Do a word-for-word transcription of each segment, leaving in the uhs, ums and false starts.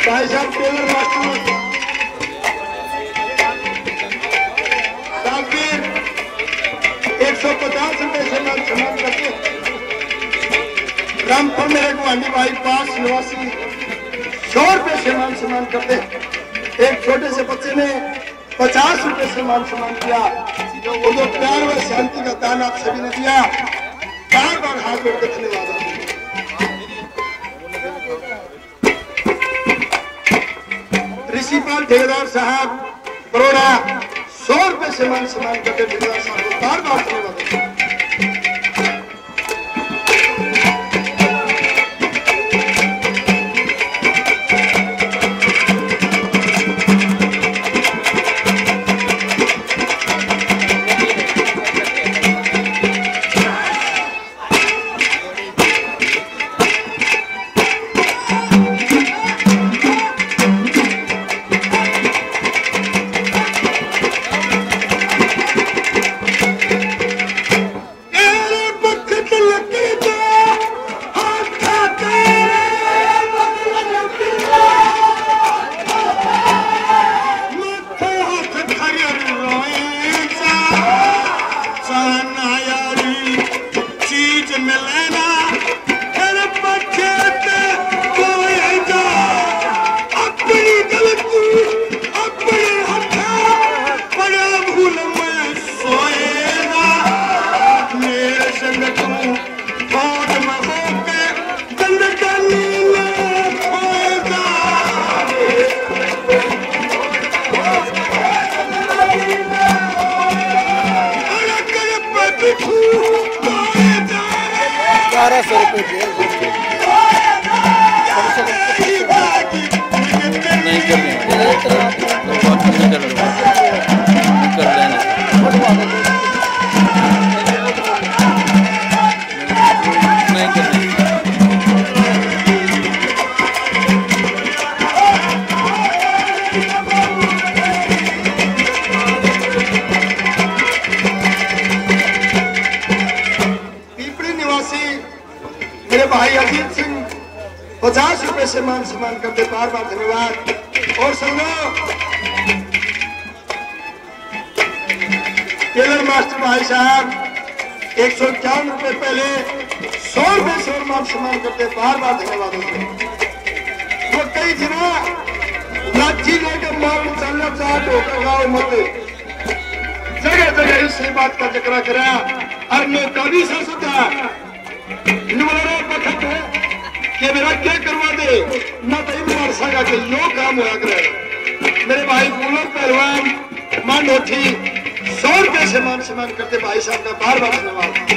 भाई साहब tailor master साहब एक सौ पचास रुपए से मान सम्मान करते। रामपुर मेरे गुआंढी भाई पास निवासी सौ रुपए से मान सम्मान करते। एक छोटे से बच्चे ने पचास रुपए से मान सम्मान किया। वो जो प्यार व शांति का दान आप सभी ने दिया, बार बार हाथ जोड़कर धन्यवाद। ऋषिपाल ठेकेदार साहब बड़ोड़ा सौ रुपए से मान सम्मान करते। ठेकेदार साहब को बार बार धन्यवाद। बारह सौ रुपये नहीं मेरे भाई अजीत सिंह पचास रुपए से मान सम्मान करते। बार बार धन्यवाद। और सुनो टेलर मास्टर भाई साहब एक सौ इक्यावन रुपए पहले सौ रुपए से मान सम्मान करते। बार बार धन्यवाद। वो कई जिना लाठी लेकर माल चलना चाहते होकर गाँव मत जगह जगह इसी बात का जिक्र करा। और मैं कभी सोचता कि मेरा क्या करवा दे ना तो मार सका कि यो काम हुआ करे। मेरे भाई कूलर पहलवान मान उठी सौ रुपए से मान सम्मान करते। भाई साहब का बार बार धन्यवाद।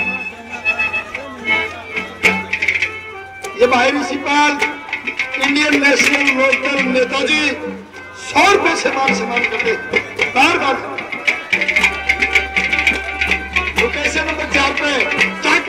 ये भाई ऋषिपाल इंडियन नेशनल लोकदल नेताजी सौ रुपए से मान सम्मान करते। बार बार तो कैसे नंबर चार पे